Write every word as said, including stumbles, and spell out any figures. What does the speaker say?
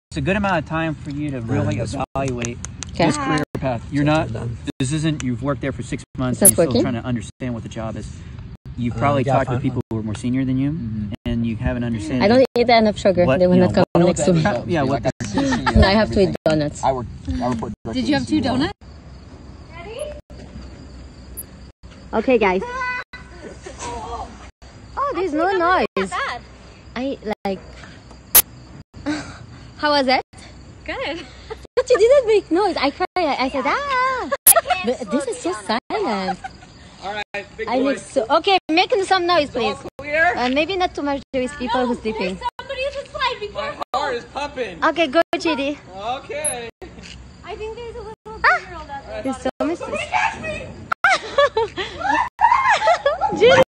it's a good amount of time for you to really evaluate okay. this career path. You're not, this isn't, you've worked there for six months and you're working? still trying to understand what the job is. You've probably uh, yeah, talked with people who are more senior than you, mm-hmm. and you have an understanding. I don't eat enough sugar. What, they will not know, come next to me. Yeah, what the, no, I have to eat donuts. I work, I report Did you have two donuts? Ready? Okay, guys. Oh, there's no noise. I like. How was it? Good. But you didn't make noise. I cried. I said, ah. But this is so silent. All right, big I make so okay. Make some noise, please. Clear? Uh, maybe not too much. There is people no, who's sleeping. Somebody is asleep. Be careful. My heart is pumping. Okay, go, Chidi. Okay. I think there's a little Ah! girl that's There's so much. Somebody catch me! Chidi.